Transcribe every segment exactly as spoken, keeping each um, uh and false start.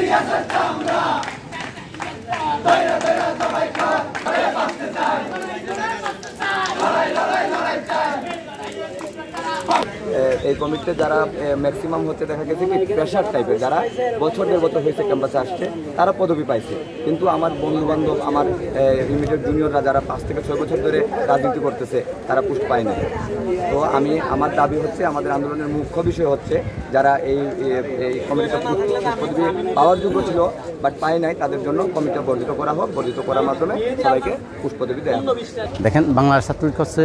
এই কমিটিতে যারা ম্যাক্সিমাম হচ্ছে দেখা গেছে কি প্রেশার টাইপের, যারা বছর দেড় বছর হয়েছে ক্যাম্পাসে আসছে তারা পদবি পাইছে, কিন্তু আমার বন্ধু বান্ধব আমার ইমিডিয়েট জুনিয়ররা যারা পাঁচ থেকে ছয় বছর ধরে রাজনীতি করতেছে তারা পোস্ট পায় না। তো আমি আমার দাবি হচ্ছে, আমাদের আন্দোলনের মুখ্য বিষয় হচ্ছে যারা এই এই কমিটিতে পদবি পাওয়ার যোগ্য ছিল বাট পায় নাই, তাদের জন্য কমিটি বর্ধিত করা হোক, বর্ধিত করার মাধ্যমে সবাইকে পোস্ট পদবি দেওয়া হোক। দেখেন, বাংলাদেশ ছাত্রলীগ হচ্ছে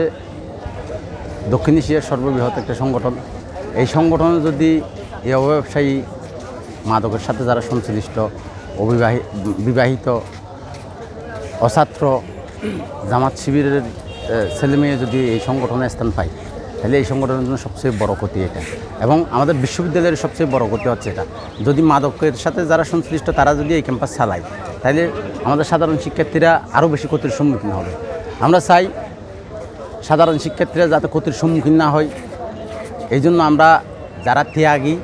দক্ষিণ এশিয়ার সর্ববৃহৎ একটা সংগঠন। এই সংগঠনে যদি এই অব্যবসায়ী মাদকের সাথে যারা সংশ্লিষ্ট অবিবাহিত বিবাহিত অছাত্র জামাত শিবিরের ছেলেমেয়ে যদি এই সংগঠনে স্থান পায়, তাহলে এই সংগঠনের জন্য সবচেয়ে বড় ক্ষতি এটা, এবং আমাদের বিশ্ববিদ্যালয়ের সবচেয়ে বড় ক্ষতি হচ্ছে এটা। যদি মাদকের সাথে যারা সংশ্লিষ্ট তারা যদি এই ক্যাম্পাস চালায়, তাহলে আমাদের সাধারণ শিক্ষার্থীরা আরও বেশি ক্ষতির সম্মুখীন হবে। আমরা চাই সাধারণ শিক্ষার্থীরা যাতে ক্ষতির সম্মুখীন না হয়, এই জন্য আমরা যারা ত্যাগী,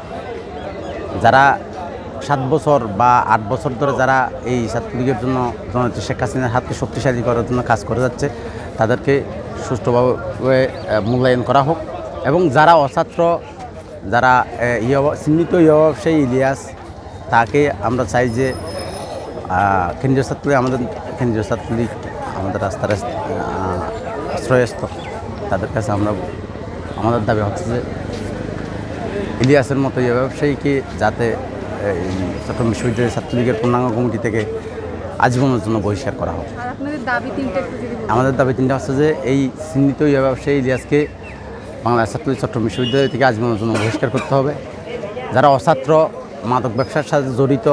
যারা সাত বছর বা আট বছর ধরে যারা এই ছাত্রলীগের জন্য জননেত্রী শেখ হাসিনার হাতকে শক্তিশালী করার জন্য কাজ করে যাচ্ছে, তাদেরকে সুষ্ঠুভাবে মূল্যায়ন করা হোক। এবং যারা অছাত্র, যারা চিহ্নিত ব্যবসায়ী ইলিয়াস, তাকে আমরা চাই যে কেন্দ্রীয় ছাত্রলীগ, আমাদের কেন্দ্রীয় ছাত্রলীগ আমাদের রাস্তার আশ্রয়স্থ, তাদের কাছে আমরা আমাদের দাবি হচ্ছে যে ইলিয়াসের মতো এই ব্যবসায়ীকে যাতে চট্টগ্রাম বিশ্ববিদ্যালয়ের ছাত্রলীগের পূর্ণাঙ্গ কমিটি থেকে আজীবনের জন্য বহিষ্কার করা হোক। আমাদের দাবি তিনটা হচ্ছে যে এই চিহ্নিত ব্যবসায়ী ইলিয়াসকে বাংলাদেশ ছাত্রলীগ চট্টগ্রাম বিশ্ববিদ্যালয় থেকে আজীবনের জন্য বহিষ্কার করতে হবে। যারা অছাত্র মাদক ব্যবসার সাথে জড়িত,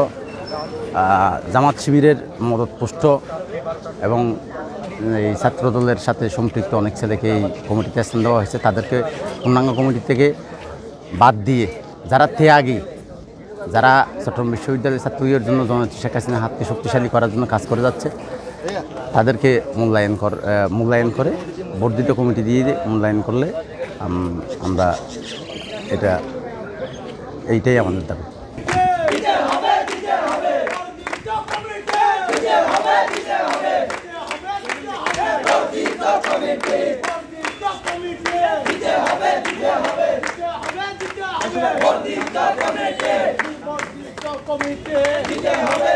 জামাত শিবিরের মদতপুষ্ট এবং এই ছাত্রদলের সাথে সম্পৃক্ত অনেক ছেলেকে এই কমিটিতে স্থান দেওয়া হয়েছে, তাদেরকে পূর্ণাঙ্গ কমিটি থেকে বাদ দিয়ে যারা ত্যাগী, যারা চট্টগ্রাম বিশ্ববিদ্যালয়ের ছাত্রলীগের জন্য জননেত্রী শেখ হাসিনার হাতকে শক্তিশালী করার জন্য কাজ করে যাচ্ছে, তাদেরকে মূল্যায়ন কর মূল্যায়ন করে বর্ধিত কমিটি দিয়ে মূল্যায়ন করলে আমরা এটা এইটাই আমাদের দাবি। Committee,